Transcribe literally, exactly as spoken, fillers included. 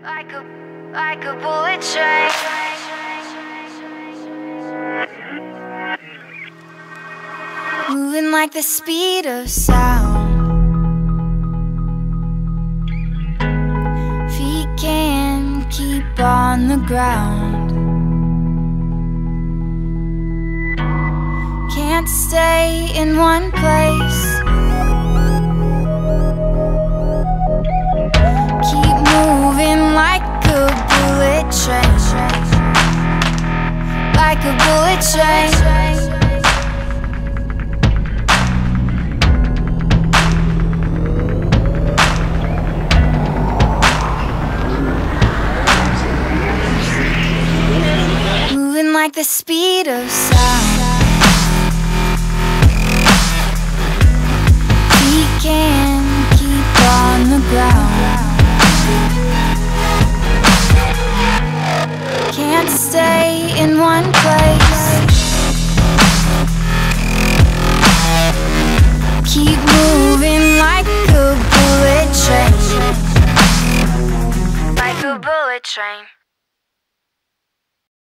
Like a, like a bullet train. Moving like the speed of sound. Feet can't keep on the ground. Can't stay in one place. Keep moving like a bullet train. Like a bullet train. Moving like the speed of sound. Feet can't keep on the ground. Can't stay in one place. Keep moving like a bullet train. Like a bullet train.